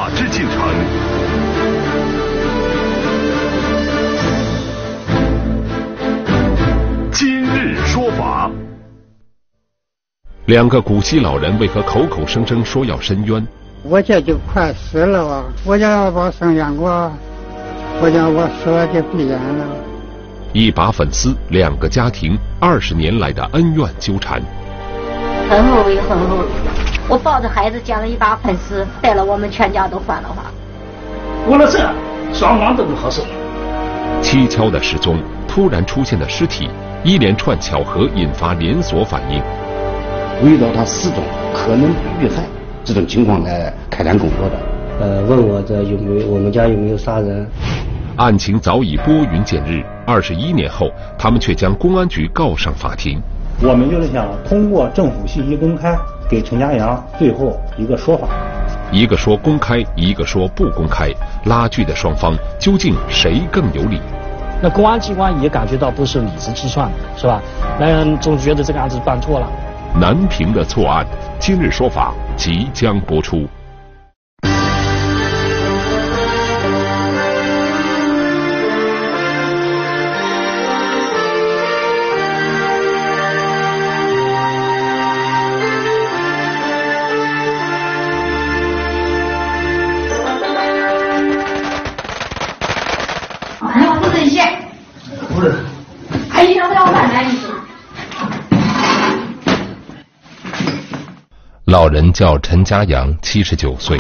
法治进程。今日说法。两个古稀老人为何口口声声说要申冤？ 我这就快死了啊！我要把生养过，我讲我死了就必然了。 一把粉丝，两个家庭，20年来的恩怨纠缠。 很后悔，很后悔。我抱着孩子捡了一把粉丝，带了我们全家都换了话。 为了这，双方都不好受。 蹊跷的失踪，突然出现的尸体，一连串巧合引发连锁反应。 围绕他失踪可能被遇害这种情况来开展工作的。 问我这我们家有没有杀人？ 案情早已拨云见日，21年后，他们却将公安局告上法庭。 我们就是想通过政府信息公开，给陈家阳最后一个说法。 一个说公开，一个说不公开，拉锯的双方究竟谁更有理？ 那公安机关也感觉到不是理直气壮，是吧？那人总觉得这个案子办错了。 难平的错案，今日说法即将播出。老人叫陈家阳，79岁。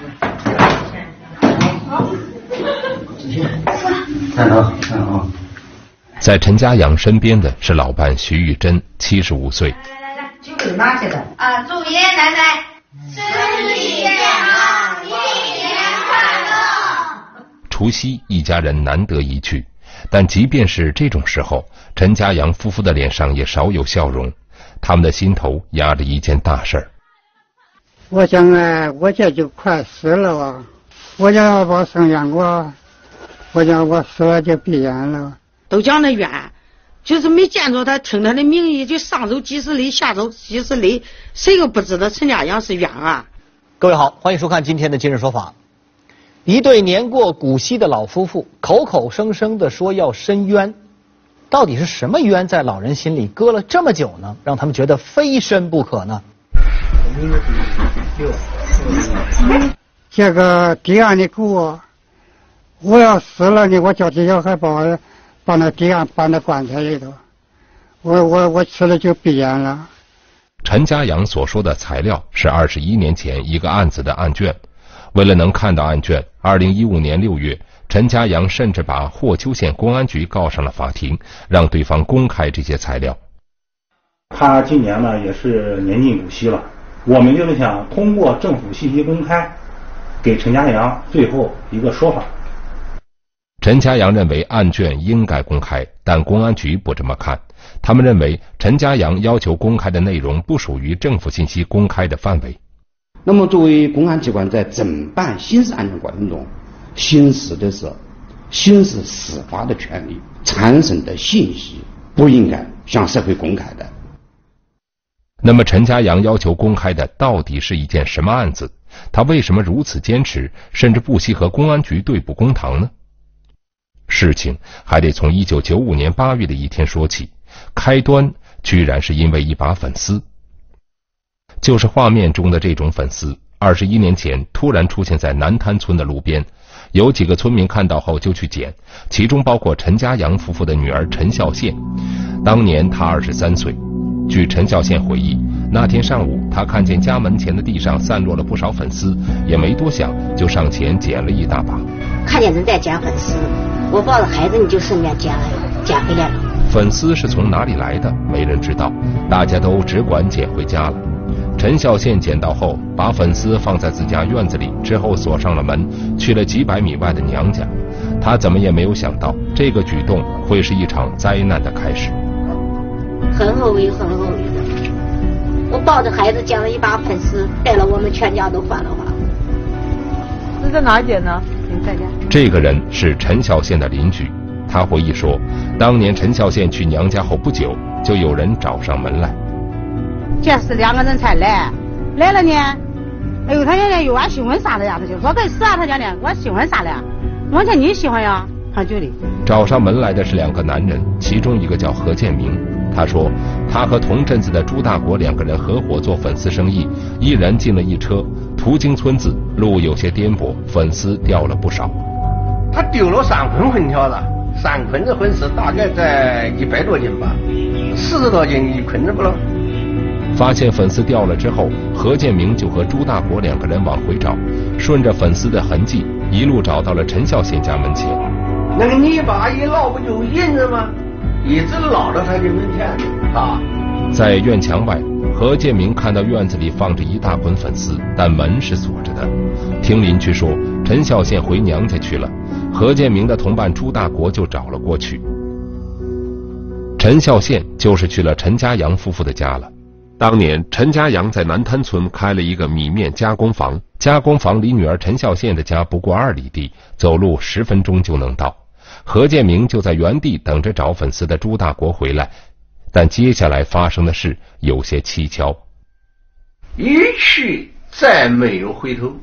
在陈家阳身边的是老伴徐玉珍，75岁。 来，酒给拿去的啊！祝爷爷奶奶身体健康，一年快乐。 除夕，一家人难得一聚，但即便是这种时候，陈家阳夫妇的脸上也少有笑容，他们的心头压着一件大事儿。 我想我这就快死了啊！我要把生养过，我讲我死了就必然了。 都讲的冤，就是没见着他，听他的名义就上手几十里，下手几十里，谁都不知道陈家阳是冤案。 各位好，欢迎收看今天的今日说法。一对年过古稀的老夫妇口口声声的说要申冤，到底是什么冤在老人心里搁了这么久呢？让他们觉得非申不可呢？ 这个地案的锅，我要死了呢，我叫这小孩把那地案搬到棺材里头，我吃了就必然了。 陈家阳所说的材料是21年前一个案子的案卷，为了能看到案卷，2015年6月，陈家阳甚至把霍邱县公安局告上了法庭，让对方公开这些材料。 他今年呢也是年近古稀了，我们就是想通过政府信息公开，给陈家阳最后一个说法。 陈家阳认为案卷应该公开，但公安局不这么看。他们认为陈家阳要求公开的内容不属于政府信息公开的范围。 那么作为公安机关在侦办刑事案件过程中，行使的是刑事司法的权利，产生的信息不应该向社会公开的。 那么陈家阳要求公开的到底是一件什么案子？他为什么如此坚持，甚至不惜和公安局对簿公堂呢？事情还得从1995年8月的一天说起，开端居然是因为一把粉丝。就是画面中的这种粉丝，21年前突然出现在南滩村的路边，有几个村民看到后就去捡，其中包括陈家阳夫妇的女儿陈孝宪，当年她23岁。据陈孝宪回忆，那天上午他看见家门前的地上散落了不少粉丝，也没多想就上前捡了一大把。 看见人在捡粉丝，我抱着孩子你就顺便捡回来了。 粉丝是从哪里来的没人知道，大家都只管捡回家了。陈孝宪捡到后，把粉丝放在自家院子里，之后锁上了门，去了几百米外的娘家。他怎么也没有想到，这个举动会是一场灾难的开始。 很后悔，很后悔的。我抱着孩子捡了一把粉丝，带了我们全家都换了话。 是在哪捡呢？你在家。 这个人是陈孝宪的邻居，他回忆说，当年陈孝宪去娘家后不久，就有人找上门来。 这是2个人才来了呢， 哎呦，他家有俺喜欢啥的呀？他就说可以是啊，他家的我喜欢啥的呀？我说你喜欢呀？他就的。 找上门来的是2个男人，其中一个叫何建明。他说，他和同镇子的朱大国2个人合伙做粉丝生意，一人进了一车，途经村子，路有些颠簸，粉丝掉了不少。 他丢了3捆粉条了，3捆子粉丝大概在100多斤吧，40多斤1捆子不了。 发现粉丝掉了之后，何建明就和朱大国2个人往回找，顺着粉丝的痕迹，一路找到了陈孝宪家门前。 那个泥巴一捞不就印着吗？一直捞到他的门前啊！ 在院墙外，何建明看到院子里放着一大捆粉丝，但门是锁着的。听邻居说，陈孝宪回娘家去了，何建明的同伴朱大国就找了过去。陈孝宪就是去了陈家阳夫妇的家了。当年陈家阳在南滩村开了一个米面加工房，加工房离女儿陈孝宪的家不过2里地，走路10分钟就能到。何建明就在原地等着找粉丝的朱大国回来，但接下来发生的事有些蹊跷。 一去再没有回头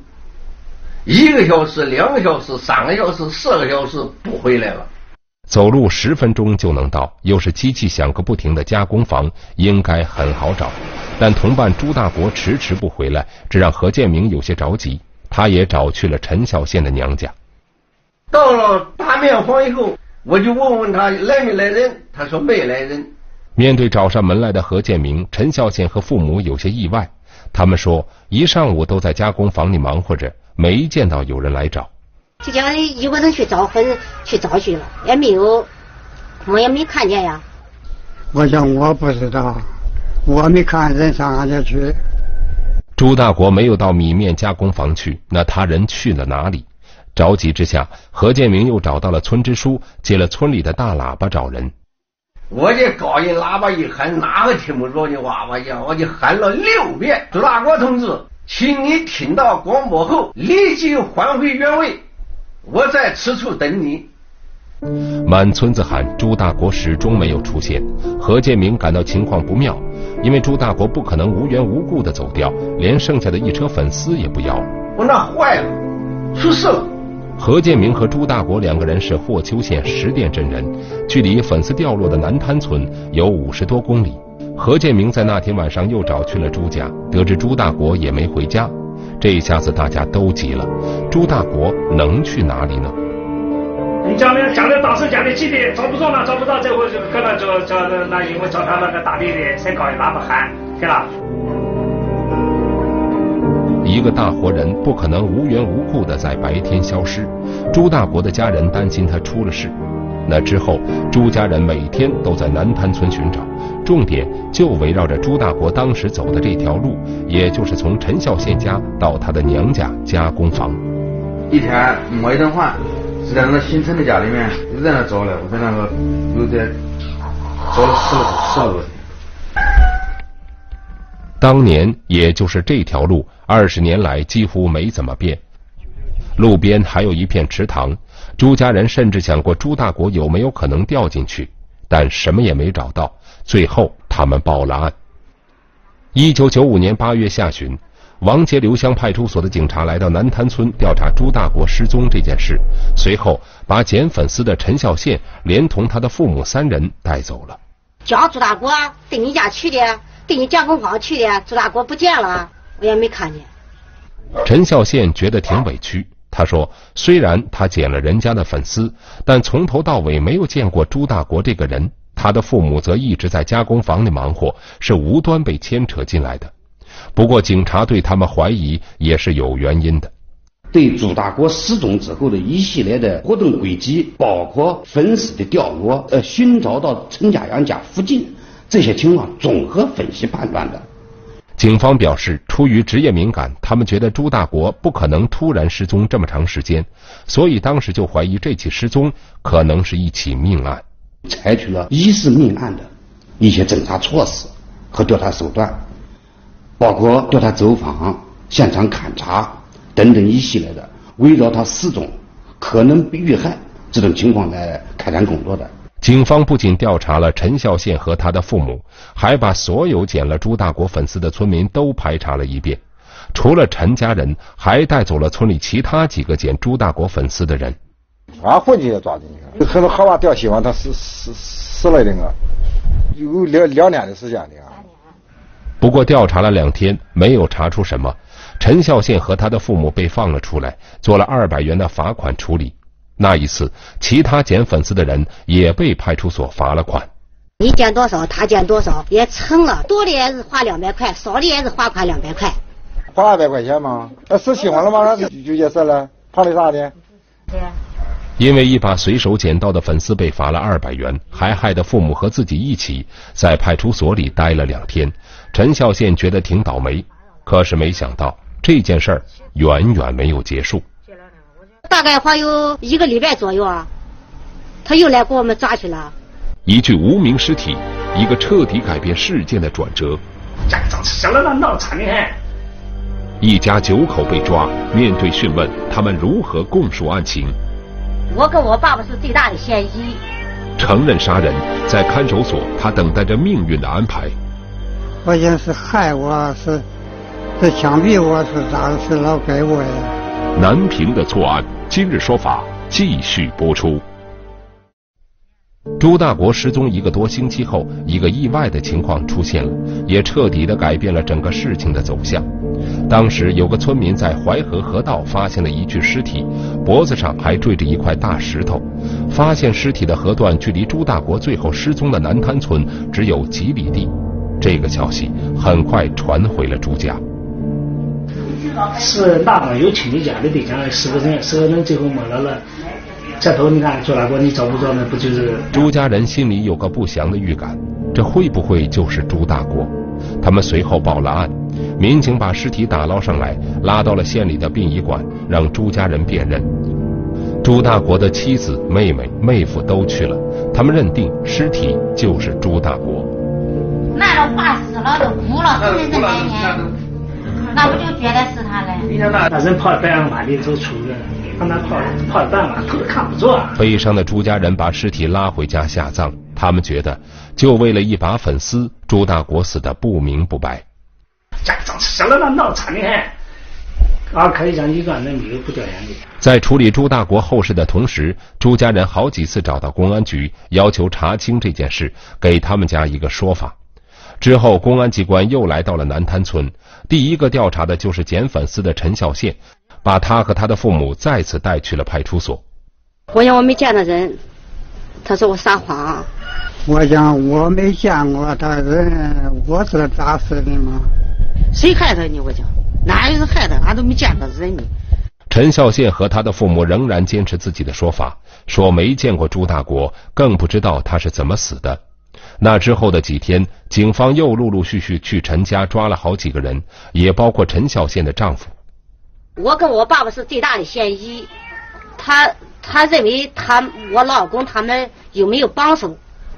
，1个小时、2个小时、3个小时、4个小时不回来了。 走路10分钟就能到，又是机器响个不停的加工房，应该很好找。但同伴朱大国迟迟不回来，这让何建明有些着急。他也找去了陈孝宪的娘家。 到了大面房以后，我就问他来没来人，他说没来人。 面对找上门来的何建明，陈孝宪和父母有些意外。他们说，一上午都在加工房里忙活着，没见到有人来找。 就叫一个人去找粉去找去了，也没有，我也没看见呀。 我讲我不知道，我没看人上俺家去。 朱大国没有到米面加工房去，那他人去了哪里？着急之下，何建明又找到了村支书，借了村里的大喇叭找人。 我这高音喇叭一喊，哪个听不着的哇哇叫，我就喊了6遍。朱大国同志，请你听到广播后立即还回原位，我在此处等你。 满村子喊，朱大国始终没有出现。何建明感到情况不妙，因为朱大国不可能无缘无故的走掉，连剩下的一车粉丝也不要了。 我那坏了，出事了。 何建明和朱大国2个人是霍邱县石店镇人，距离粉丝掉落的南滩村有50多公里。何建明在那天晚上又找去了朱家，得知朱大国也没回家。这一下子大家都急了，朱大国能去哪里呢？ 你讲的当时讲的几点找不着呢？找不到，这回就可能叫那因为叫他那个大弟弟先搞一喇叭喊，对吧？ 一个大活人不可能无缘无故的在白天消失，朱大国的家人担心他出了事。那之后，朱家人每天都在南滩村寻找，重点就围绕着朱大国当时走的这条路，也就是从陈孝宪家到他的娘家加工房。 一天没一顿饭，是在那个新城的家里面一直在那找了，我在那个有点找了10多天。 当年也就是这条路20年来几乎没怎么变，路边还有一片池塘，朱家人甚至想过朱大国有没有可能掉进去，但什么也没找到，最后他们报了案。1995年8月下旬，王杰刘乡派出所的警察来到南滩村调查朱大国失踪这件事，随后把捡粉丝的陈孝宪连同他的父母3人带走了。 叫朱大国对你家去的，对你加工坊去的，朱大国不见了，我也没看见。 陈孝宪觉得挺委屈，他说虽然他捡了人家的粉丝，但从头到尾没有见过朱大国这个人，他的父母则一直在加工坊里忙活，是无端被牵扯进来的。不过警察对他们怀疑也是有原因的。 对朱大国失踪之后的一系列的活动轨迹，包括粉丝的掉落，寻找到陈家阳家附近，这些情况综合分析判断的。 警方表示，出于职业敏感，他们觉得朱大国不可能突然失踪这么长时间，所以当时就怀疑这起失踪可能是一起命案， 采取了疑似命案的一些侦查措施和调查手段，包括调查走访、现场勘查等等一系列的围绕他失踪可能被遇害这种情况来开展工作的。 警方不仅调查了陈孝宪和他的父母，还把所有捡了朱大国粉丝的村民都排查了一遍。 除了陈家人，还带走了村里其他几个捡朱大国粉丝的人。 俺伙计也抓进去了，很多好娃掉希望，他死了的个，有2年的时间的啊。 不过调查了2天，没有查出什么。陈孝宪和他的父母被放了出来，做了200元的罚款处理。那一次，其他捡粉丝的人也被派出所罚了款。 你捡多少，他捡多少，也称了，多的也是花200块，少的也是罚款200块。 花200块钱吗？那死新闻了吗？就解释了，怕的啥的？ 对呀。 因为一把随手捡到的粉丝被罚了200元，还害得父母和自己一起在派出所里待了2天。陈孝宪觉得挺倒霉，可是没想到这件事儿远远没有结束。 大概还有1个礼拜左右啊，他又来给我们抓去了。 一具无名尸体，一个彻底改变事件的转折。 家长吃了那闹惨的很。 一家9口被抓，面对讯问，他们如何供述案情？ 我跟我爸爸是最大的嫌疑。 承认杀人，在看守所，他等待着命运的安排。 好像是害我，是枪毙我，是咋的？是老给我呀？ 南平的错案，今日说法继续播出。朱大国失踪1个多星期后，一个意外的情况出现了，也彻底地改变了整个事情的走向。当时有个村民在淮河河道发现了一具尸体，脖子上还坠着一块大石头。发现尸体的河段距离朱大国最后失踪的南滩村只有几里地。这个消息很快传回了朱家。 是大网有亲戚家里得讲10个人最后没了。这头你看朱大国，你找不着那不就是？ 朱家人心里有个不祥的预感，这会不会就是朱大国？他们随后报了案，民警把尸体打捞上来，拉到了县里的殡仪馆，让朱家人辨认。朱大国的妻子、妹妹、妹夫都去了，他们认定尸体就是朱大国。 那都怕死了，都哭了，真是那年，那不就觉得是他嘞？ 那人跑100万马里走出去，让他跑100万，头都看不着。 悲伤的朱家人把尸体拉回家下葬，他们觉得就为了一把粉丝，朱大国死得不明不白。 家长吃了那闹惨的很，可以讲一个人没有不掉眼泪。 在处理朱大国后事的同时，朱家人好几次找到公安局，要求查清这件事，给他们家一个说法。之后公安机关又来到了南滩村，第一个调查的就是捡粉丝的陈孝宪，把他和他的父母再次带去了派出所。 我讲我没见到人，他说我撒谎。 我讲我没见过他人，我是他咋死的吗？ 谁害他呢？我讲哪有人害他？俺都没见到人呢。 陈孝宪和他的父母仍然坚持自己的说法，说没见过朱大国，更不知道他是怎么死的。那之后的几天，警方又陆陆续续去陈家抓了好几个人，也包括陈孝宪的丈夫。 我跟我爸爸是最大的嫌疑，他认为我老公他们有没有帮手。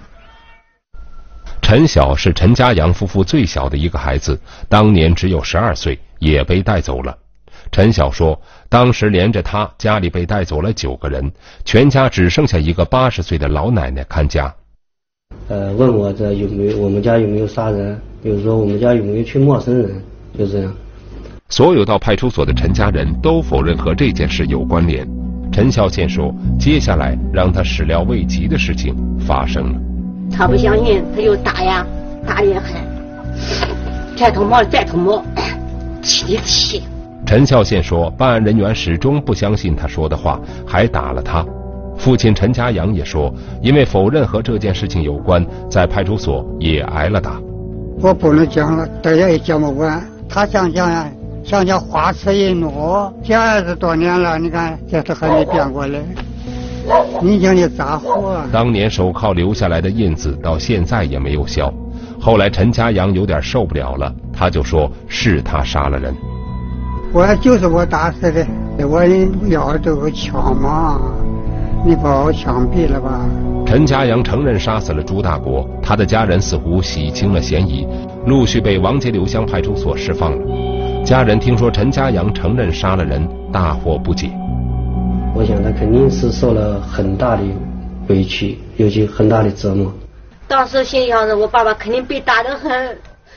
陈晓是陈家阳夫妇最小的一个孩子，当年只有12岁，也被带走了。陈晓说，当时连着他家里被带走了9个人，全家只剩下一个80岁的老奶奶看家。 问我这我们家有没有杀人，比如说我们家有没有去陌生人，就这样。 所有到派出所的陈家人都否认和这件事有关联。陈孝宪说，接下来让他始料未及的事情发生了。 他不相信，他又打呀，打得也狠，再捅毛再捅毛，气。 陈孝宪说，办案人员始终不相信他说的话，还打了他。父亲陈家阳也说，因为否认和这件事情有关，在派出所也挨了打。 我不能讲了，大家也讲不完。他想讲花痴一怒，这20多年了，你看这都还没变过来。你讲你咋活？ 当年手铐留下来的印子到现在也没有消。后来陈家阳有点受不了了，他就说是他杀了人。 我就是我打死的，我要这个枪嘛，你把我枪毙了吧。 陈家阳承认杀死了朱大国，他的家人似乎洗清了嫌疑，陆续被王家柳乡派出所释放了。家人听说陈家阳承认杀了人，大惑不解。 我想他肯定是受了很大的委屈，尤其很大的折磨。 当时心想着我爸爸肯定被打得很。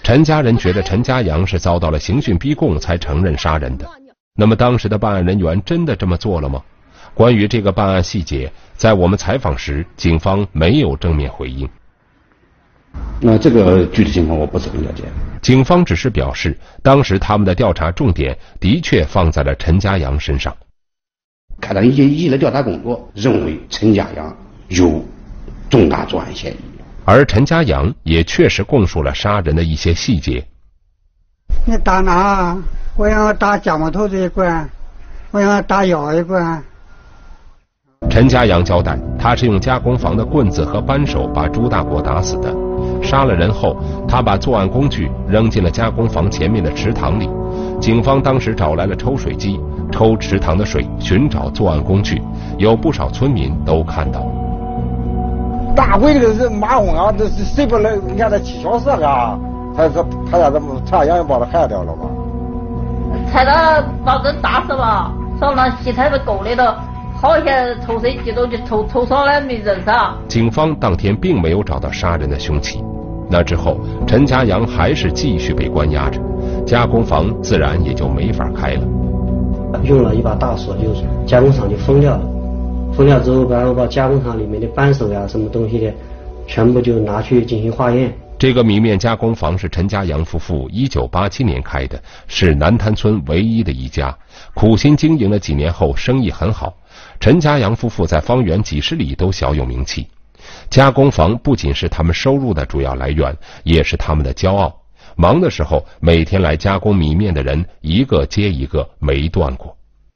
陈家人觉得陈家阳是遭到了刑讯逼供才承认杀人的。那么当时的办案人员真的这么做了吗？关于这个办案细节，在我们采访时，警方没有正面回应。 那这个具体情况我不是很了解。 警方只是表示，当时他们的调查重点的确放在了陈家阳身上， 开展一些一的调查工作，认为陈家阳有重大作案嫌疑。 而陈家阳也确实供述了杀人的一些细节。 你打哪？我要打肩膀头这一关，我要打腰一关。 陈家阳交代，他是用加工房的棍子和扳手把朱大国打死的。杀了人后，他把作案工具扔进了加工房前面的池塘里。警方当时找来了抽水机，抽池塘的水，寻找作案工具。有不少村民都看到了。 大鬼这个人马红啊，这谁不来？你看他7小时啊，他咋这么陈家阳把他害掉了吧？ 猜他把人打死了，上那洗菜的沟里头。好些抽水机都就抽上来没人上。 警方当天并没有找到杀人的凶器。那之后，陈家阳还是继续被关押着，加工房自然也就没法开了。 用了一把大锁，就是加工厂就封掉了。封掉之后，然后把加工厂里面的扳手呀、什么东西的，全部就拿去进行化验。 这个米面加工房是陈家阳夫妇1987年开的，是南滩村唯一的一家。苦心经营了几年后，生意很好。陈家阳夫妇在方圆几十里都小有名气。加工房不仅是他们收入的主要来源，也是他们的骄傲。忙的时候，每天来加工米面的人一个接一个，没断过。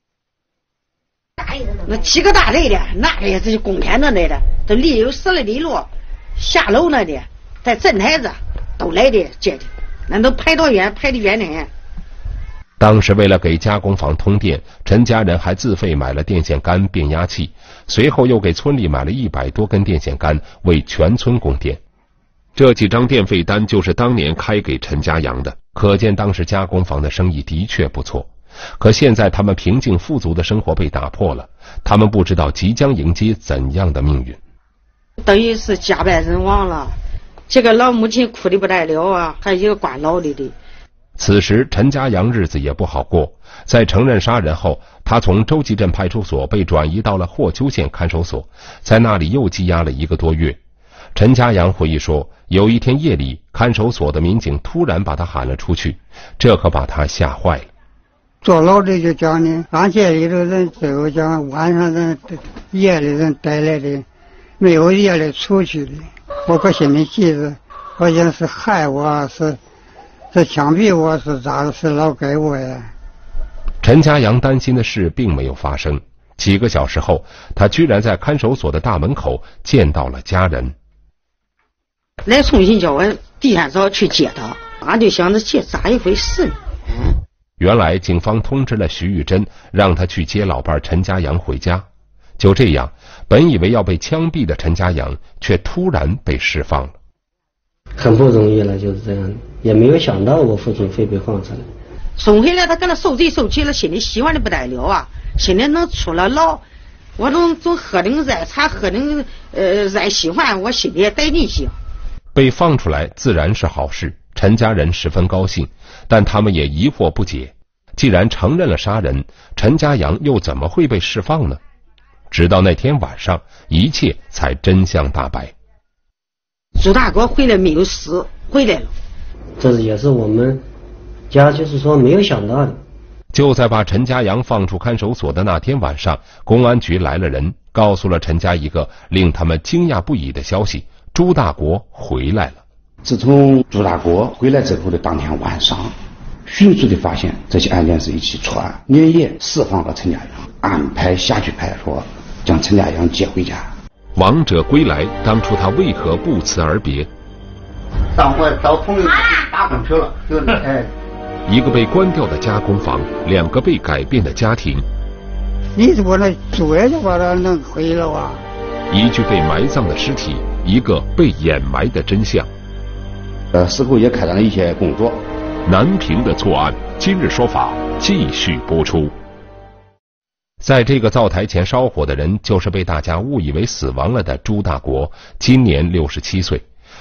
那几个大队的，那个也是工田的来的，都里有10里路，下楼那的，在镇台子都来的接的，那都排得远呢。 当时为了给加工房通电，陈家人还自费买了电线杆、变压器，随后又给村里买了100多根电线杆，为全村供电。这几张电费单就是当年开给陈家阳的，可见当时加工房的生意的确不错。可现在他们平静富足的生活被打破了，他们不知道即将迎接怎样的命运。 等于是家败人亡了，这个老母亲哭得不得了啊，还有一个关牢里的。 此时陈家阳日子也不好过，在承认杀人后，他从周集镇派出所被转移到了霍邱县看守所，在那里又羁押了1个多月。陈家阳回忆说，有一天夜里，看守所的民警突然把他喊了出去，这可把他吓坏了。 坐牢的就讲呢，俺这里头人都讲晚上人夜里人带来的，没有夜里出去的。我可心里记着，好像是害我，是枪毙我，是咋是劳改我呀？ 陈家阳担心的事并没有发生。几个小时后，他居然在看守所的大门口见到了家人。 来重新叫我第2早去接他，俺就想着这咋一回事呢？ 原来警方通知了徐玉珍，让他去接老伴陈家阳回家。就这样，本以为要被枪毙的陈家阳，却突然被释放了。 很不容易了，就是这样，也没有想到我父亲会被放出来。 送回来他搁那受罪受气了，心里喜欢的不得了啊！心里能出了牢，我总喝点热茶，喝点热稀饭，我心里也带进去。 被放出来自然是好事，陈家人十分高兴，但他们也疑惑不解，既然承认了杀人，陈家阳又怎么会被释放呢？直到那天晚上，一切才真相大白。 朱大国回来没有死，回来了。 这也是我们家就是说没有想到的。 就在把陈家阳放出看守所的那天晚上，公安局来了人，告诉了陈家一个令他们惊讶不已的消息：朱大国回来了。 自从朱大国回来之后的当天晚上，迅速地发现这起案件是一起错案，连夜释放了陈家阳，安排辖区派出所将陈家阳接回家。 亡者归来，当初他为何不辞而别？ 上回找朋友打工去了，就是一个被关掉的加工房，2个被改变的家庭。 你说那主要就把他弄回了啊！ 一具被埋葬的尸体，一个被掩埋的真相。 事后也开展了一些工作。 南平的错案，今日说法继续播出。在这个灶台前烧火的人，就是被大家误以为死亡了的朱大国，今年67岁。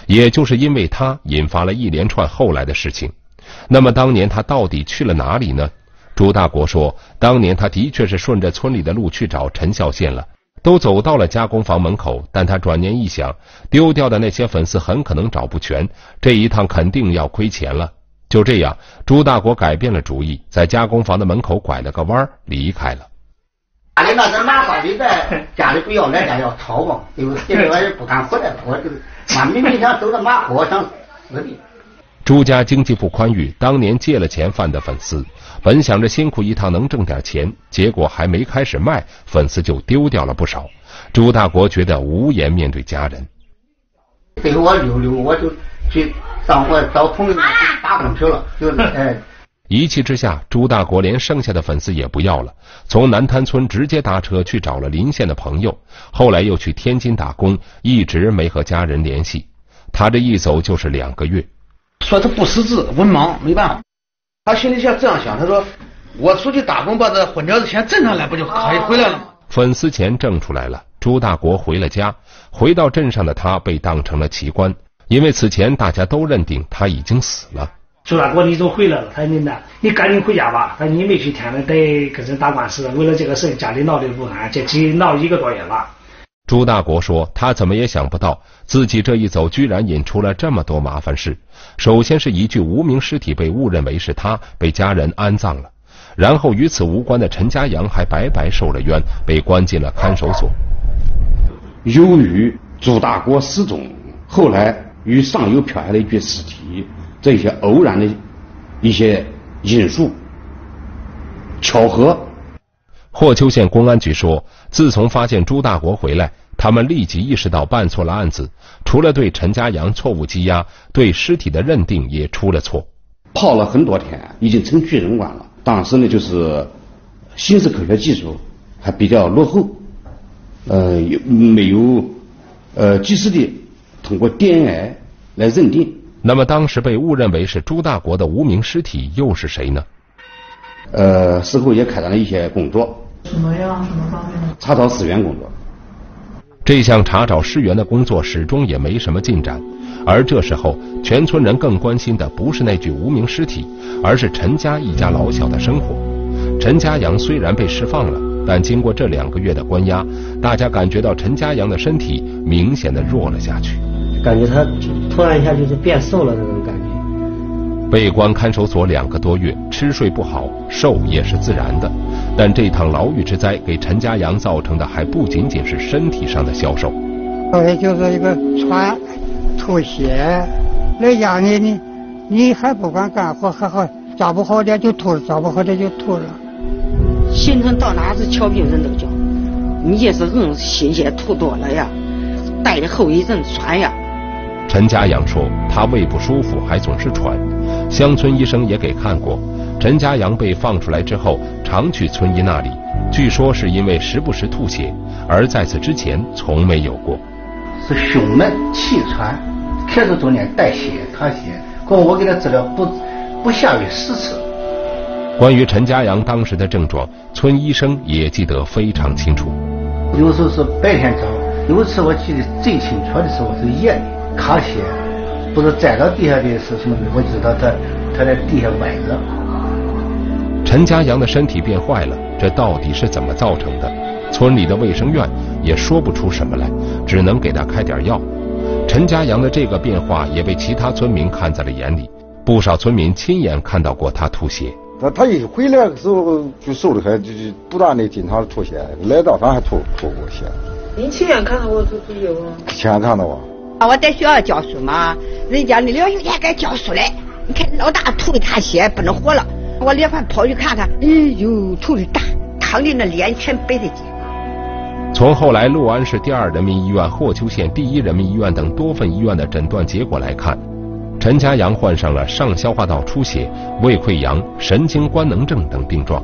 也就是因为他引发了一连串后来的事情。那么当年他到底去了哪里呢？朱大国说，当年他的确是顺着村里的路去找陈孝宪了，都走到了加工房门口，但他转念一想，丢掉的那些粉丝很可能找不全，这一趟肯定要亏钱了。就这样，朱大国改变了主意，在加工房的门口拐了个弯离开了。 家里那是拿到的在家里不要来，家要吵嘛，因为这个也不敢回来，我就是明明想走到马河想死的。 朱家经济不宽裕，当年借了钱贩的粉丝，本想着辛苦一趟能挣点钱，结果还没开始卖，粉丝就丢掉了不少。朱大国觉得无颜面对家人。 给我溜，我就去上我找同学打工去了，就是一气之下，朱大国连剩下的粉丝也不要了，从南滩村直接搭车去找了邻县的朋友，后来又去天津打工，一直没和家人联系。他这一走就是2个月。 说他不识字，文盲，没办法。他心里想这样想，他说我出去打工把这混掉的钱挣上来，不就可以回来了吗？ 粉丝钱挣出来了，朱大国回了家。回到镇上的他被当成了奇官，因为此前大家都认定他已经死了。 朱大国，你都回来了，他说你赶紧回家吧。他说你没去天南得跟人打官司，为了这个事家里闹得不安，这闹1个多月了。 朱大国说，他怎么也想不到自己这一走居然引出了这么多麻烦事。首先是一具无名尸体被误认为是他，被家人安葬了，然后与此无关的陈家阳还白白受了冤，被关进了看守所。 由于朱大国失踪，后来与上游飘下了一具尸体，这些偶然的一些因素巧合。 霍邱县公安局说，自从发现朱大国回来，他们立即意识到办错了案子，除了对陈家阳错误羁押，对尸体的认定也出了错。 泡了很多天，已经成巨人馆了。当时呢，就是刑事科学技术还比较落后，没有及时的通过 DNA 来认定。 那么当时被误认为是朱大国的无名尸体又是谁呢？ 事后也开展了一些工作。 什么方面呢？ 查找尸源工作。 这项查找尸源的工作始终也没什么进展，而这时候全村人更关心的不是那具无名尸体，而是陈家一家老小的生活。陈家阳虽然被释放了，但经过这2个月的关押，大家感觉到陈家阳的身体明显的弱了下去， 感觉他突然一下就是变瘦了那种感觉。 被关看守所2个多月，吃睡不好，瘦也是自然的。但这趟牢狱之灾给陈家阳造成的还不仅仅是身体上的消瘦， 后来就是一个喘、吐血，在家里你还不敢干活，还好找不好点就吐了，找不好点就吐了。 县城到哪是瞧病人都叫，你也是硬心血吐多了呀，带着后遗症喘呀。 陈家阳说，他胃不舒服，还总是喘，乡村医生也给看过。陈家阳被放出来之后，常去村医那里，据说是因为时不时吐血，而在此之前从没有过。 是胸闷气喘，开始中间带血淌血，我给他治疗不下于10次。 关于陈家阳当时的症状，村医生也记得非常清楚。 有时候是白天找，有一次我记得最清楚的时候是夜里卡血，不是栽到地下的是什么，我知道他在地下崴着。 陈家阳的身体变坏了，这到底是怎么造成的？村里的卫生院也说不出什么来，只能给他开点药。陈家阳的这个变化也被其他村民看在了眼里，不少村民亲眼看到过他吐血。 他一回来的时候就瘦的很，就不断的经常吐血，来到上还吐过血。 您亲眼看到过吐血吗？ 亲眼看到过。 我在学校教书嘛，人家那2年该教书嘞，你看老大吐的他血不能活了，我连环跑去看看，哎呦，吐的大，烫的那脸全白的结。 从后来六安市第2人民医院、霍邱县第1人民医院等多份医院的诊断结果来看，陈家阳患上了上消化道出血、胃溃疡、神经官能症等病状。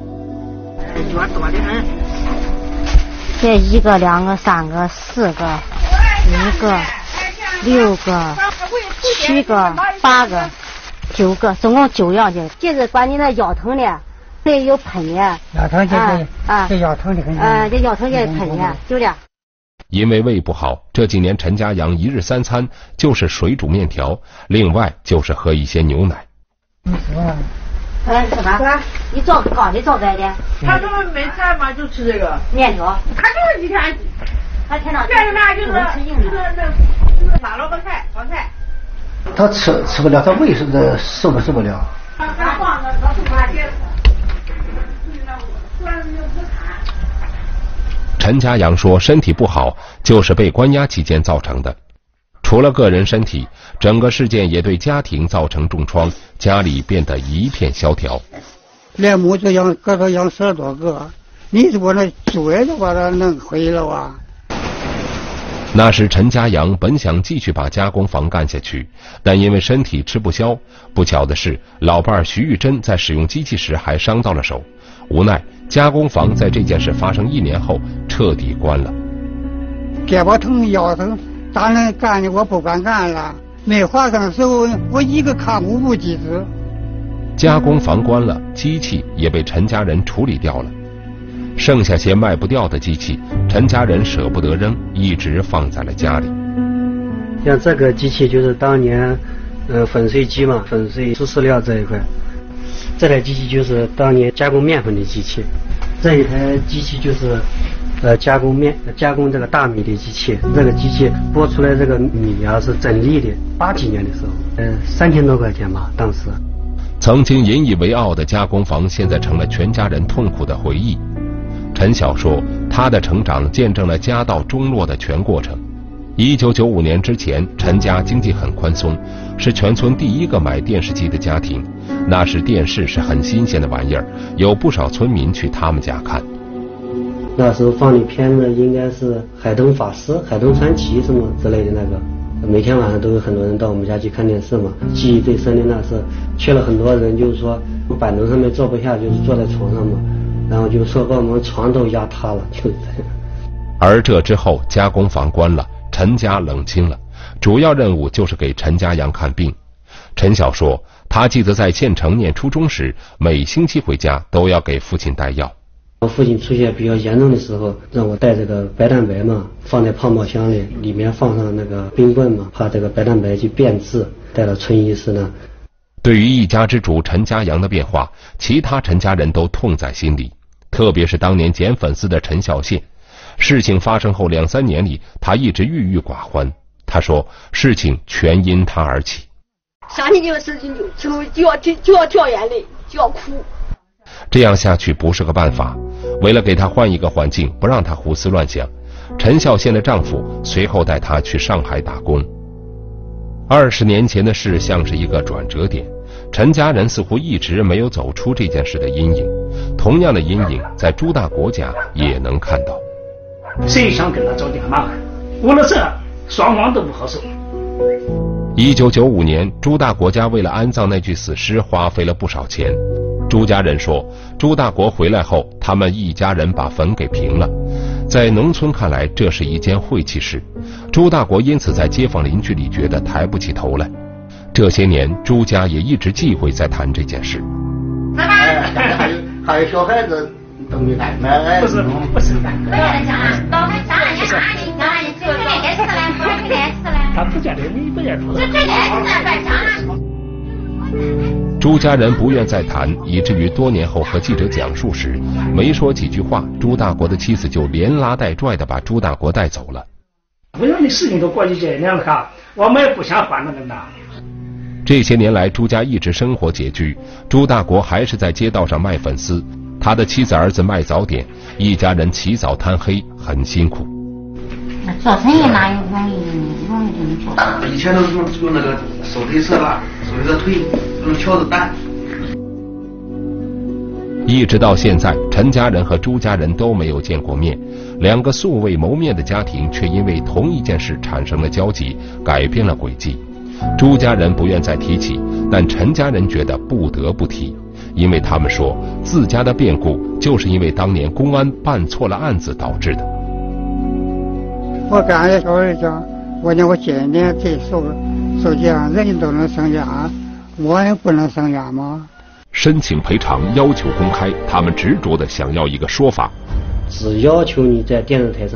这1个、2个、3个、4个、5个、6个、7个、8个、9个，总共9样的。就是管你那腰疼的，这有喷的。 腰疼就是这腰疼的很。 这腰疼也喷的，就这样。 因为胃不好，这几年陈家阳一日三餐就是水煮面条，另外就是喝一些牛奶。 什么？你做搞的做白的？ 他说没菜嘛，就吃这个面条。 他就是一天， 他天哪， 干什么就是那马萝卜菜、黄菜。 他吃不了，他胃是受不了。 陈家阳说，身体不好就是被关押期间造成的。除了个人身体，整个事件也对家庭造成重创，家里变得一片萧条。 连母子养个头养10多个，你说那猪也就把它弄毁了啊！ 那时陈家阳本想继续把加工房干下去，但因为身体吃不消，不巧的是老伴徐玉珍在使用机器时还伤到了手，无奈加工房在这件事发生1年后彻底关了。 胳膊疼腰疼，当然干的我不敢干了，没划上手，我一个看5部机子。 加工房关了，机器也被陈家人处理掉了，剩下些卖不掉的机器，陈家人舍不得扔，一直放在了家里。 像这个机器就是当年粉碎机嘛，粉碎猪饲料这一块。这台机器就是当年加工面粉的机器，这一台机器就是加工这个大米的机器。这个机器剥出来这个米啊是整粒的，80几年的时候，3000多块钱吧当时。 曾经引以为傲的加工房现在成了全家人痛苦的回忆。陈晓说，他的成长见证了家道中落的全过程。1995年之前，陈家经济很宽松，是全村第一个买电视机的家庭。那时电视是很新鲜的玩意儿，有不少村民去他们家看。 那时候放的片子应该是《海东法师》《海东传奇》什么之类的那个，每天晚上都有很多人到我们家去看电视嘛。记忆最深的那是去了很多人，就是说板凳上面坐不下，就是坐在床上嘛，然后就说把我们床都压塌了，就是这样。 而这之后加工房关了，陈家冷清了，主要任务就是给陈家阳看病。陈晓说，他记得在县城念初中时，每星期回家都要给父亲带药。 我父亲出血比较严重的时候，让我带这个白蛋白嘛，放在泡沫箱里，里面放上那个冰棍嘛，怕这个白蛋白去变质。带到村医师呢。 对于一家之主陈家阳的变化，其他陈家人都痛在心里，特别是当年捡粉丝的陈孝宪。事情发生后2、3年里，他一直郁郁寡欢。他说，事情全因他而起。 想起这个事情就要掉眼泪，就要哭。 这样下去不是个办法。为了给他换一个环境，不让他胡思乱想，陈孝宪的丈夫随后带他去上海打工。20年前的事像是一个转折点，陈家人似乎一直没有走出这件事的阴影。同样的阴影在朱大国家也能看到。 谁想跟他找点麻烦？为了这，双方都不好受。 1995年，朱大国家为了安葬那具死尸花费了不少钱。朱家人说，朱大国回来后，他们一家人把坟给平了。在农村看来，这是一件晦气事。朱大国因此在街坊邻居里觉得抬不起头来。这些年，朱家也一直忌讳再谈这件事。 还有小孩子都没带， 不是的。他不见得你不见得。 朱家人不愿再谈，以至于多年后和记者讲述时，没说几句话，朱大国的妻子就连拉带拽的把朱大国带走了。 我说你事情都过去这样了看，我们也不想还那个呢。 这些年来，朱家一直生活拮据，朱大国还是在街道上卖粉丝，他的妻子儿子卖早点，一家人起早贪黑，很辛苦。 做生意哪有容易这么做？ 以前都是用那个手推车吧，手推车推，用敲子担。 一直到现在，陈家人和朱家人都没有见过面，两个素未谋面的家庭却因为同一件事产生了交集，改变了轨迹。朱家人不愿再提起，但陈家人觉得不得不提，因为他们说自家的变故就是因为当年公安办错了案子导致的。 我刚才小孩讲，我讲我今年这受这样，人都能生压，我也不能生压吗？ 申请赔偿，要求公开，他们执着的想要一个说法。 只要求你在电视台上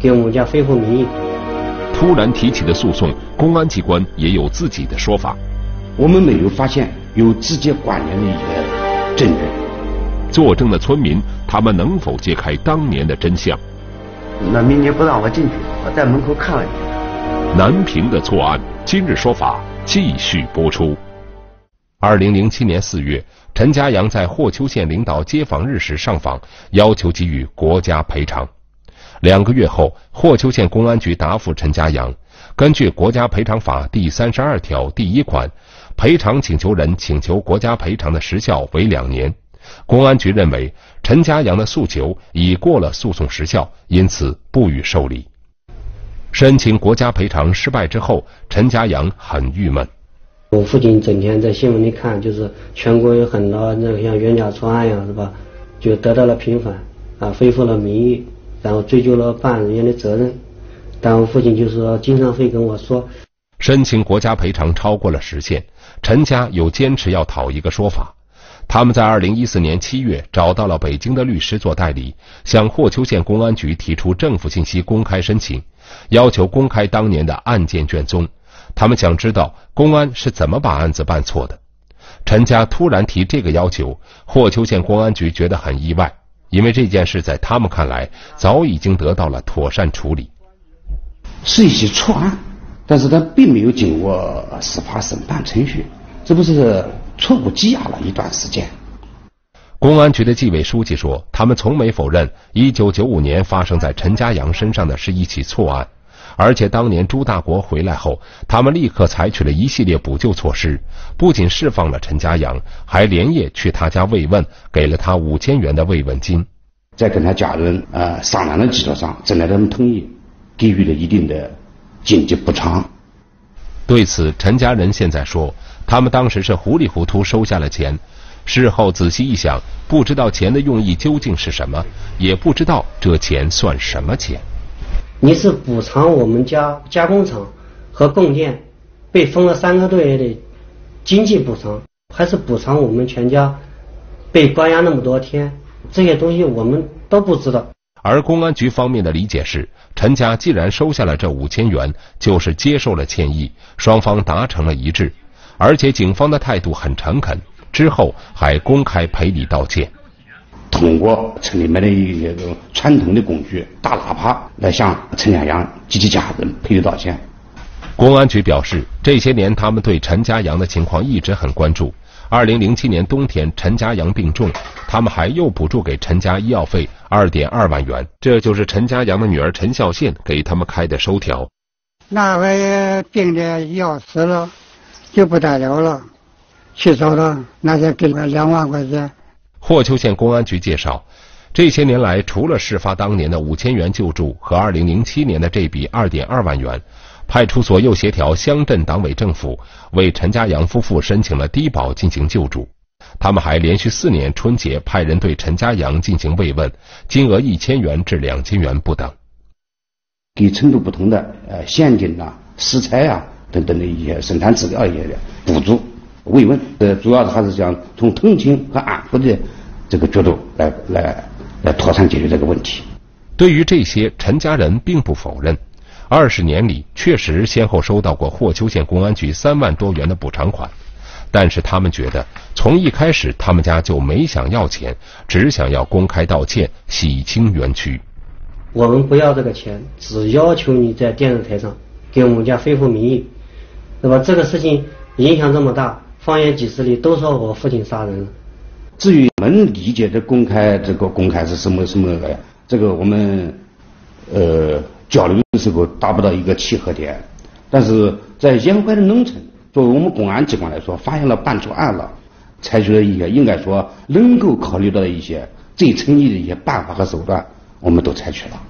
给我们家恢复名誉。 突然提起的诉讼，公安机关也有自己的说法。 我们没有发现有直接关联的一些证据。 作证的村民，他们能否揭开当年的真相？ 那民警不让我进去，我在门口看了一下。 南平的错案，今日说法继续播出。2007年4月，陈家阳在霍邱县领导街访日时上访，要求给予国家赔偿。2个月后，霍邱县公安局答复陈家阳，根据国家赔偿法第32条第1款，赔偿请求人请求国家赔偿的时效为2年。公安局认为陈家阳的诉求已过了诉讼时效，因此不予受理。申请国家赔偿失败之后，陈家阳很郁闷。 我父亲整天在新闻里看，就是全国有很多那个像冤假错案呀，是吧？就得到了平反啊，恢复了名誉，然后追究了办案人员的责任。但我父亲就是说，经常会跟我说， 申请国家赔偿超过了时限，陈家又坚持要讨一个说法。他们在2014年7月找到了北京的律师做代理，向霍邱县公安局提出政府信息公开申请，要求公开当年的案件卷宗。他们想知道公安是怎么把案子办错的。陈家突然提这个要求，霍邱县公安局觉得很意外，因为这件事在他们看来早已经得到了妥善处理。 是一起错案，但是他并没有经过司法审判程序，这不是错误羁押了一段时间。 公安局的纪委书记说，他们从没否认1995年发生在陈家阳身上的是一起错案，而且当年朱大国回来后，他们立刻采取了一系列补救措施，不仅释放了陈家阳，还连夜去他家慰问，给了他5000元的慰问金。 在跟他家人商量的基础上，征得他们同意，给予了一定的经济补偿。 对此，陈家人现在说，他们当时是糊里糊涂收下了钱，事后仔细一想，不知道钱的用意究竟是什么，也不知道这钱算什么钱。 你是补偿我们家加工厂和供电被封了3个多月的经济补偿，还是补偿我们全家被关押那么多天？这些东西我们都不知道。 而公安局方面的理解是，陈家既然收下了这5000元，就是接受了歉意，双方达成了一致，而且警方的态度很诚恳，之后还公开赔礼道歉。 通过村里面的一个传统的工具大喇叭来向陈家阳及其家人赔礼道歉。 公安局表示，这些年他们对陈家阳的情况一直很关注。2007年冬天，陈家阳病重，他们还又补助给陈家医药费2.2万元，这就是陈家阳的女儿陈孝宪给他们开的收条。 那位病的要死了，就不得了了，去找他，那就给了2万块钱。 霍邱县公安局介绍，这些年来，除了事发当年的5000元救助和2007年的这笔2.2万元，派出所又协调乡镇党委政府为陈家阳夫妇申请了低保进行救助。他们还连续4年春节派人对陈家阳进行慰问，金额1000元至2000元不等。 给程度不同的现金啊、食材啊等等的一些生产资料一些的补助慰问，主要还是想从同情和安抚的这个角度来妥善解决这个问题。 对于这些，陈家人并不否认。20年里，确实先后收到过霍邱县公安局3万多元的补偿款，但是他们觉得，从一开始他们家就没想要钱，只想要公开道歉，洗清冤屈。 我们不要这个钱，只要求你在电视台上给我们家恢复名誉，对吧？这个事情影响这么大，方圆几十里都说我父亲杀人了。 至于我们理解的公开，这个公开是什么这个我们交流的时候达不到一个契合点。但是在沿淮的农村，作为我们公安机关来说，发现了办错案了，采取了一些应该说能够考虑到的一些最诚意的一些办法和手段，我们都采取了。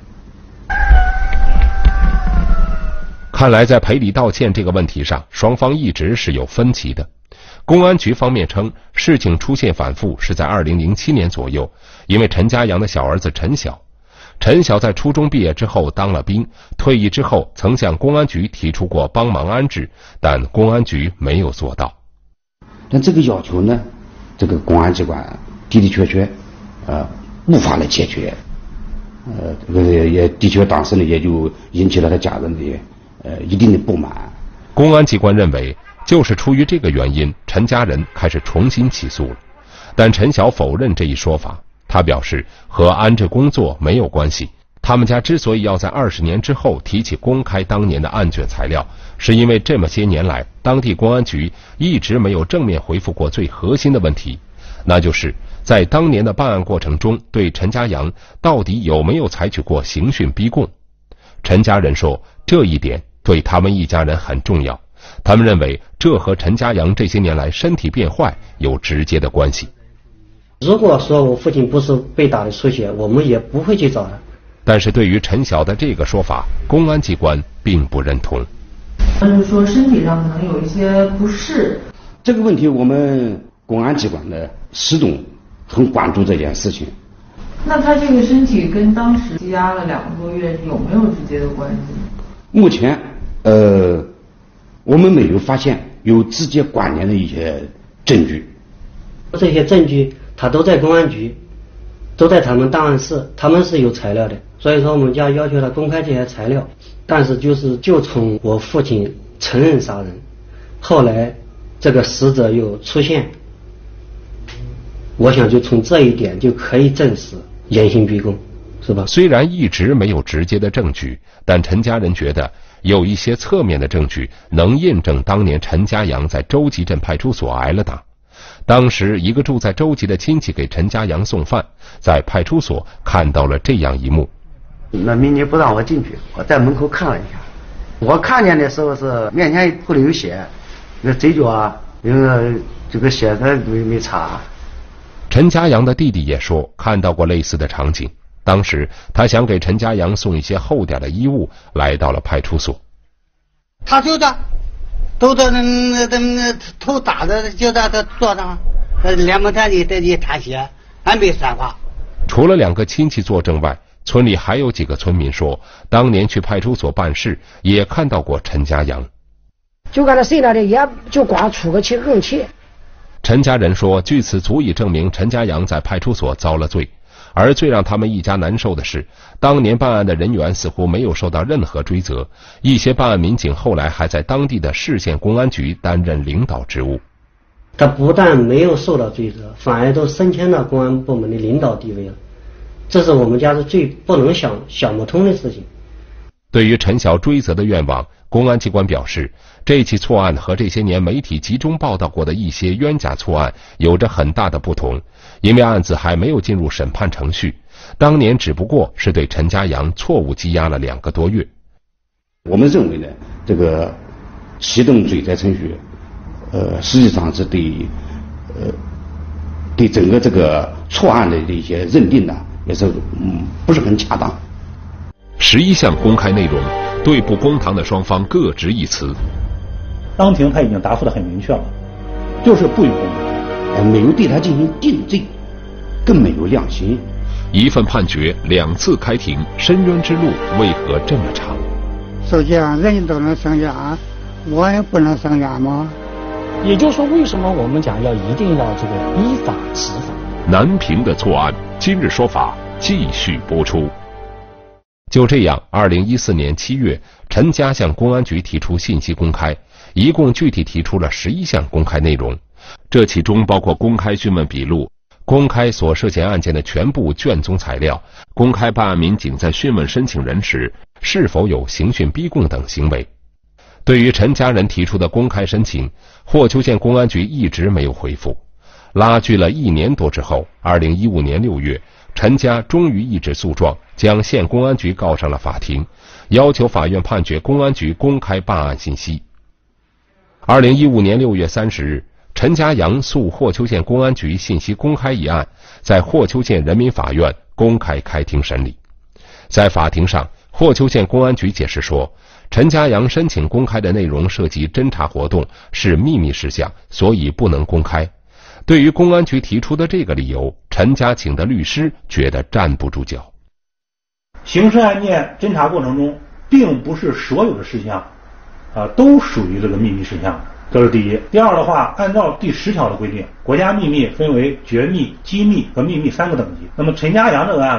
看来在赔礼道歉这个问题上，双方一直是有分歧的。公安局方面称，事情出现反复是在2007年左右，因为陈家阳的小儿子陈晓在初中毕业之后当了兵，退役之后曾向公安局提出过帮忙安置，但公安局没有做到。 但这个要求呢，这个公安机关的确无法来解决。 也的确当时呢也就引起了他家人的一定的不满。 公安机关认为，就是出于这个原因，陈家人开始重新起诉了。但陈晓否认这一说法，他表示和安置工作没有关系。他们家之所以要在20年之后提起公开当年的案卷材料，是因为这么些年来，当地公安局一直没有正面回复过最核心的问题，那就是在当年的办案过程中，对陈家阳到底有没有采取过刑讯逼供。陈家人说，这一点对他们一家人很重要，他们认为这和陈家阳这些年来身体变坏有直接的关系。 如果说我父亲不是被打的出血，我们也不会去找他。 但是对于陈晓的这个说法，公安机关并不认同。 就是说身体上可能有一些不适。 这个问题我们公安机关呢始终很关注这件事情。 那他这个身体跟当时羁押了2个多月有没有直接的关系？ 目前我们没有发现有直接关联的一些证据。 这些证据他都在公安局，都在他们档案室，他们是有材料的，所以说我们家要求他公开这些材料。但是就从我父亲承认杀人，后来这个死者又出现，我想就从这一点就可以证实严刑逼供，是吧？ 虽然一直没有直接的证据，但陈家人觉得有一些侧面的证据能印证当年陈家阳在周集镇派出所挨了打。当时一个住在周集的亲戚给陈家阳送饭，在派出所看到了这样一幕。 那民警不让我进去，我在门口看了一下，我看见的时候是面前铺的有血，那嘴角啊，这个血他没擦。 陈家阳的弟弟也说看到过类似的场景，当时他想给陈家阳送一些厚点的衣物，来到了派出所。 他就这都在那头打的，就在他坐上，脸盆里在一滩血，还没散花。 除了2个亲戚作证外，村里还有几个村民说，当年去派出所办事也看到过陈家阳。 就看他谁那里也就光出个气横气。 陈家人说，据此足以证明陈家阳在派出所遭了罪。而最让他们一家难受的是，当年办案的人员似乎没有受到任何追责，一些办案民警后来还在当地的市县公安局担任领导职务。 他不但没有受到追责，反而都升迁到公安部门的领导地位了，这是我们家是最不能想不通的事情。 对于陈晓追责的愿望，公安机关表示，这起错案和这些年媒体集中报道过的一些冤假错案有着很大的不同，因为案子还没有进入审判程序，当年只不过是对陈家阳错误羁押了2个多月。 我们认为呢，这个启动追责程序，实际上是对整个这个错案的一些认定呢，也是不是很恰当。 11项公开内容，对簿公堂的双方各执一词。 当庭他已经答复得很明确了，就是不予公开， 没有对他进行定罪，更没有量刑。 一份判决2次开庭，申冤之路为何这么长？ 首先人人都能申冤，我也不能申冤吗？ 也就是说，为什么我们讲一定要这个依法执法？ 南平的错案，今日说法继续播出。就这样，2014年7月，陈家向公安局提出信息公开，一共具体提出了11项公开内容，这其中包括公开讯问笔录、公开所涉嫌案件的全部卷宗材料、公开办案民警在讯问申请人时是否有刑讯逼供等行为。对于陈家人提出的公开申请，霍邱县公安局一直没有回复。拉锯了1年多之后，2015年6月，陈家终于一纸诉状将县公安局告上了法庭，要求法院判决公安局公开办案信息。2015年6月30日，陈家阳诉霍邱县公安局信息公开一案，在霍邱县人民法院公开开庭审理。在法庭上，霍邱县公安局解释说，陈家阳申请公开的内容涉及侦查活动，是秘密事项，所以不能公开。对于公安局提出的这个理由，陈家请的律师觉得站不住脚。 刑事案件侦查过程中，并不是所有的事项都属于这个秘密事项，这是第一。第二的话，按照第10条的规定，国家秘密分为绝密、机密和秘密3个等级。那么陈家阳这个案子，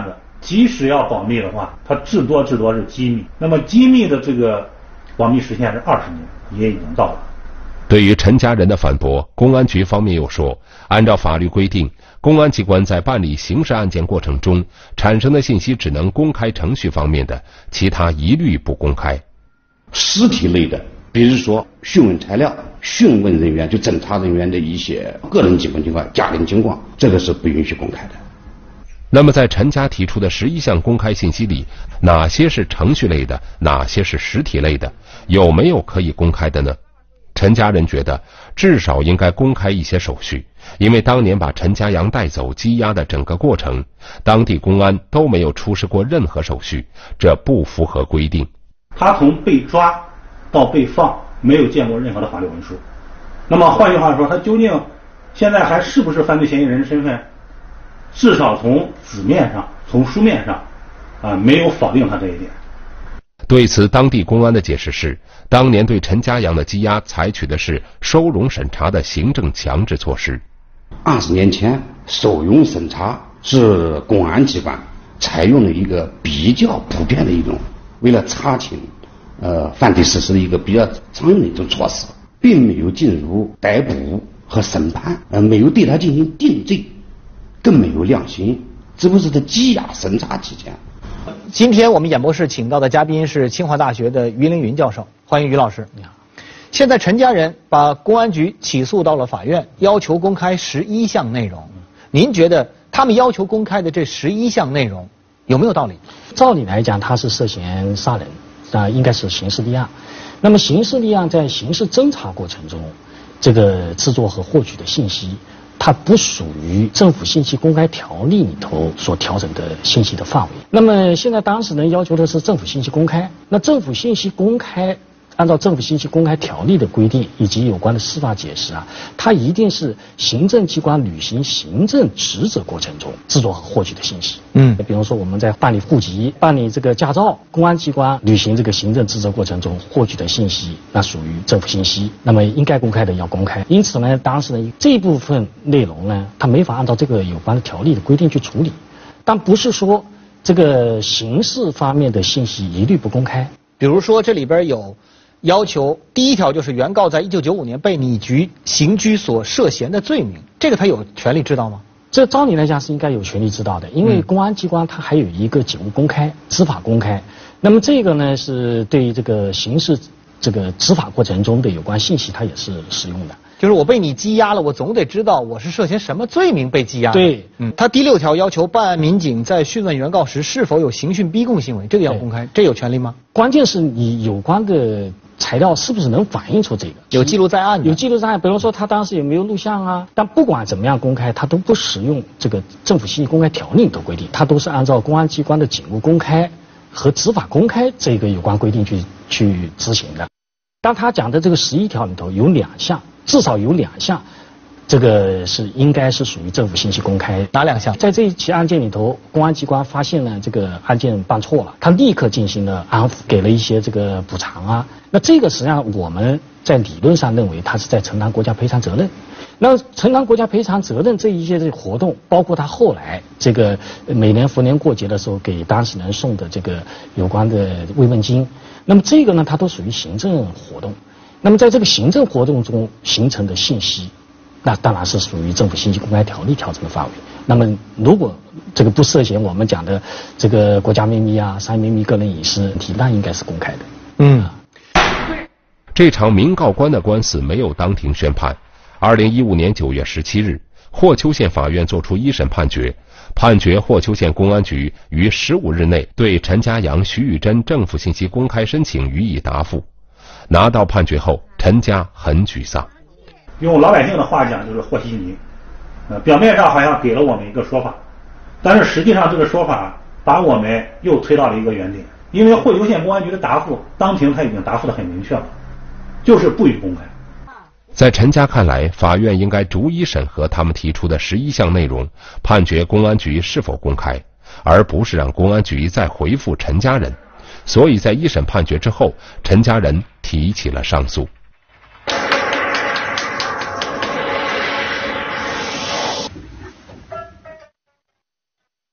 即使要保密的话，它至多是机密。那么机密的这个保密时限是20年，也已经到了。 对于陈家人的反驳，公安局方面又说，按照法律规定，公安机关在办理刑事案件过程中产生的信息只能公开程序方面的，其他一律不公开。 实体类的，比如说讯问材料、讯问人员就侦查人员的一些个人基本情况、家庭情况，这个是不允许公开的。 那么在陈家提出的11项公开信息里，哪些是程序类的，哪些是实体类的，有没有可以公开的呢？陈家人觉得至少应该公开一些手续，因为当年把陈家阳带走羁押的整个过程，当地公安都没有出示过任何手续，这不符合规定。 他从被抓到被放没有见过任何的法律文书，那么换句话说，他究竟现在还是不是犯罪嫌疑人的身份？至少从纸面上、从书面上，没有否定他这一点。 对此，当地公安的解释是，当年对陈家阳的羁押采取的是收容审查的行政强制措施。 20年前，收容审查是公安机关采用了一个比较普遍的一种，为了查清犯罪事实的一个比较常用的一种措施，并没有进入逮捕和审判，没有对他进行定罪。更没有量刑，只不过是在羁押审查期间。 今天我们演播室请到的嘉宾是清华大学的于凌云教授，欢迎于老师。你好。现在陈家人把公安局起诉到了法院，要求公开11项内容。您觉得他们要求公开的这11项内容有没有道理？ 照理来讲，他是涉嫌杀人，应该是刑事立案。那么刑事立案在刑事侦查过程中，这个制作和获取的信息，它不属于政府信息公开条例里头所调整的信息的范围。那么现在当事人要求的是政府信息公开，那政府信息公开按照政府信息公开条例的规定以及有关的司法解释它一定是行政机关履行行政职责过程中制作和获取的信息。比如说我们在办理户籍、办理这个驾照，公安机关履行这个行政职责过程中获取的信息，那属于政府信息，那么应该公开的要公开。因此呢，当事人这一部分内容呢，他没法按照这个有关的条例的规定去处理，但不是说这个刑事方面的信息一律不公开。 比如说这里边有要求，第一条就是原告在1995年被拟局刑拘所涉嫌的罪名，这个他有权利知道吗？这照理来讲是应该有权利知道的，因为公安机关它还有一个警务公开、执法公开。那么这个呢，是对于这个刑事这个执法过程中的有关信息，它也是适用的。就是我被你羁押了，我总得知道我是涉嫌什么罪名被羁押的。 对， 他第6条要求办案民警在讯问原告时是否有刑讯逼供行为，这个要公开，这有权利吗？ 关键是你有关的材料是不是能反映出这个？ 有记录在案的， 有记录在案。比如说他当时有没有录像啊？但不管怎么样公开，它都不使用这个政府信息公开条例的规定，它都是按照公安机关的警务公开和执法公开这个有关规定去执行的。但他讲的这个11条里头有2项，至少有2项，这个是应该是属于政府信息公开。 哪2项？ 在这一起案件里头，公安机关发现了这个案件办错了，他立刻进行了安抚，给了一些这个补偿啊。那这个实际上我们在理论上认为他是在承担国家赔偿责任。那承担国家赔偿责任这一些活动，包括他后来这个每年逢年过节的时候给当事人送的这个有关的慰问金，那么这个呢，它都属于行政活动。那么在这个行政活动中形成的信息，那当然是属于政府信息公开条例调整的范围。那么如果这个不涉嫌我们讲的这个国家秘密啊、商业秘密、个人隐私问题，那应该是公开的。 这场民告官的官司没有当庭宣判。2015年9月17日，霍邱县法院作出1审判决，判决霍邱县公安局于15日内对陈家阳、徐玉珍政府信息公开申请予以答复。拿到判决后，陈家很沮丧。 用老百姓的话讲，就是和稀泥。表面上好像给了我们一个说法，但是实际上这个说法把我们又推到了一个原点。因为霍邱县公安局的答复，当庭他已经答复得很明确了，就是不予公开。 在陈家看来，法院应该逐一审核他们提出的11项内容，判决公安局是否公开，而不是让公安局再回复陈家人。所以在1审判决之后，陈家人提起了上诉。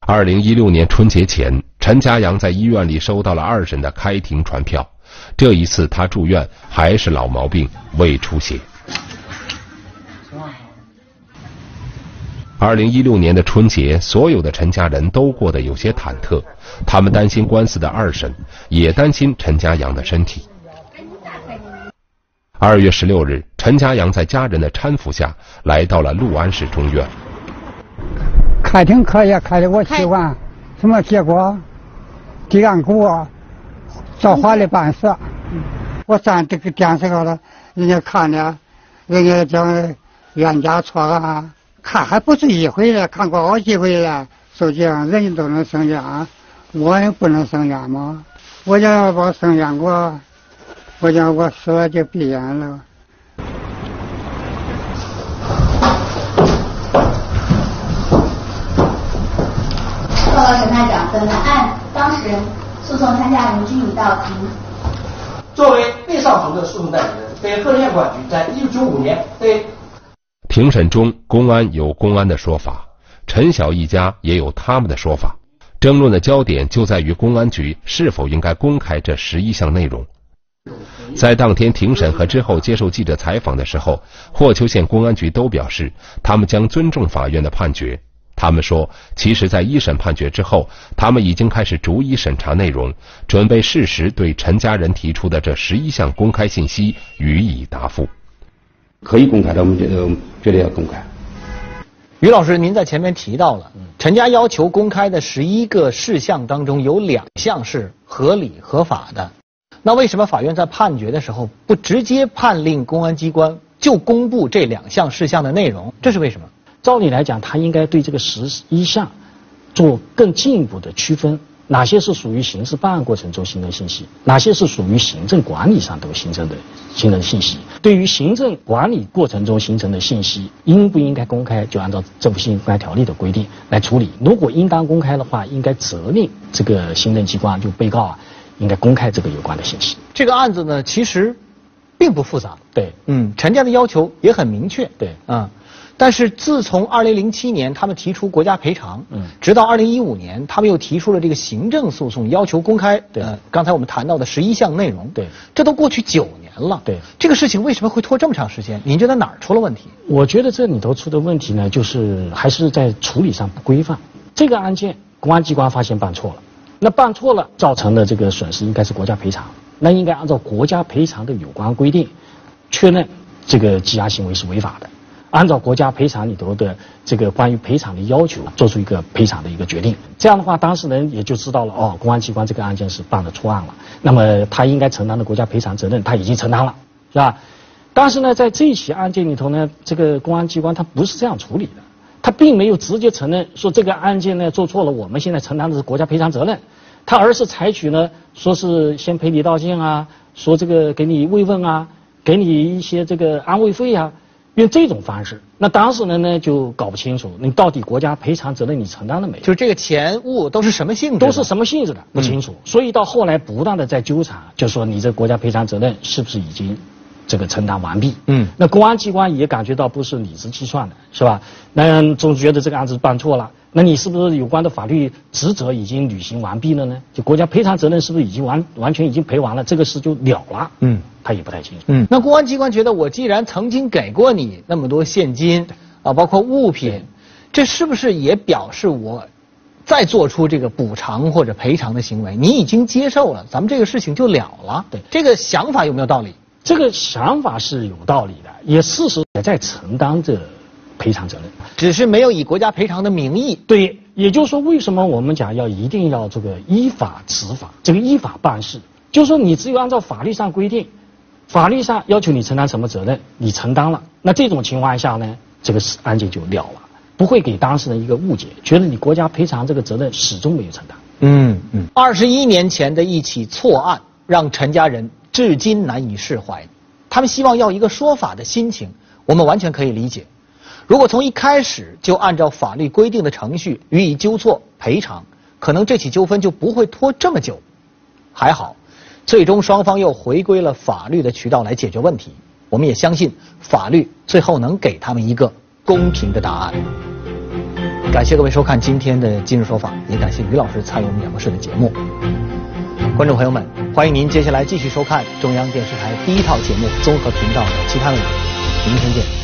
2016年春节前，陈家阳在医院里收到了2审的开庭传票。这一次他住院还是老毛病，胃出血。2016年的春节，所有的陈家人都过得有些忐忑，他们担心官司的2审，也担心陈家阳的身体。2月16日，陈家阳在家人的搀扶下来到了六安市中院。 开庭可以开的我希望什么结果？立案给我照法律办事。我站这个电视上了，人家看了，人家讲冤假错案，看还不是一回了，看过好几回了。就这样，人家都能升冤，我也不能升冤吗？我要把升冤过，我讲我死了就闭眼了。 报告审判长，本案当事人、诉讼参加人均已到庭。 作为被上诉的诉讼代理人，被河南公安局在1995年对。 庭审中，公安有公安的说法，陈晓一家也有他们的说法。争论的焦点就在于公安局是否应该公开这11项内容。在当天庭审和之后接受记者采访的时候，霍邱县公安局都表示，他们将尊重法院的判决。他们说，其实在1审判决之后，他们已经开始逐一审查内容，准备适时对陈家人提出的这11项公开信息予以答复。 可以公开的，我们觉得要公开。 于老师，您在前面提到了，陈家要求公开的11个事项当中有2项是合理合法的，那为什么法院在判决的时候不直接判令公安机关就公布这2项事项的内容？这是为什么？ 照理来讲，他应该对这个11项做更进一步的区分，哪些是属于刑事办案过程中形成信息，哪些是属于行政管理上都形成信息。对于行政管理过程中形成的信息，应不应该公开，就按照政府信息公开条例的规定来处理。如果应当公开的话，应该责令这个行政机关，就被告应该公开这个有关的信息。 这个案子呢，其实并不复杂。 对， 陈家的要求也很明确。 对， 但是自从2007年他们提出国家赔偿，直到2015年，他们又提出了这个行政诉讼，要求公开。刚才我们谈到的11项内容， 对， 这都过去9年了。 对， 这个事情为什么会拖这么长时间？您觉得哪儿出了问题？ 我觉得这里头出的问题呢，就是还是在处理上不规范。这个案件，公安机关发现办错了，那办错了造成的这个损失应该是国家赔偿，那应该按照国家赔偿的有关规定，确认这个羁押行为是违法的。按照国家赔偿里头的这个关于赔偿的要求，做出一个赔偿的一个决定。这样的话，当事人也就知道了，公安机关这个案件是办了错案了，那么他应该承担的国家赔偿责任，他已经承担了，是吧？但是呢，在这一起案件里头呢，这个公安机关他不是这样处理的，他并没有直接承认说这个案件呢做错了，我们现在承担的是国家赔偿责任，他而是采取呢说是先赔礼道歉啊，说这个给你慰问啊，给你一些这个安慰费啊。用这种方式，那当事人呢就搞不清楚，你到底国家赔偿责任你承担了没有？ 就是这个钱物都是什么性质？ 都是什么性质的，不清楚。所以到后来不断的在纠缠，就说你这国家赔偿责任是不是已经这个承担完毕？那公安机关也感觉到不是理直气壮的，是吧？那总觉得这个案子办错了，那你是不是有关的法律职责已经履行完毕了呢？就国家赔偿责任是不是已经完全已经赔完了？这个事就了了？他也不太清楚。 那公安机关觉得，我既然曾经给过你那么多现金啊，包括物品，这是不是也表示我再做出这个补偿或者赔偿的行为，你已经接受了，咱们这个事情就了了？ 对， 这个想法有没有道理？ 这个想法是有道理的，也事实也在承担着赔偿责任， 只是没有以国家赔偿的名义。 对，也就是说，为什么我们讲一定要这个依法执法，这个依法办事，就是说你只有按照法律上规定，法律上要求你承担什么责任，你承担了，那这种情况下呢，这个案件就了了，不会给当事人一个误解，觉得你国家赔偿这个责任始终没有承担。 21年前的一起错案，让陈家人至今难以释怀，他们希望要一个说法的心情，我们完全可以理解。如果从一开始就按照法律规定的程序予以纠错赔偿，可能这起纠纷就不会拖这么久。还好，最终双方又回归了法律的渠道来解决问题。我们也相信法律最后能给他们一个公平的答案。 感谢各位收看今天的《今日说法》，也感谢于老师参与我们演播室的节目。观众朋友们，欢迎您接下来继续收看中央电视台第一套节目综合频道的其他内容。明天见。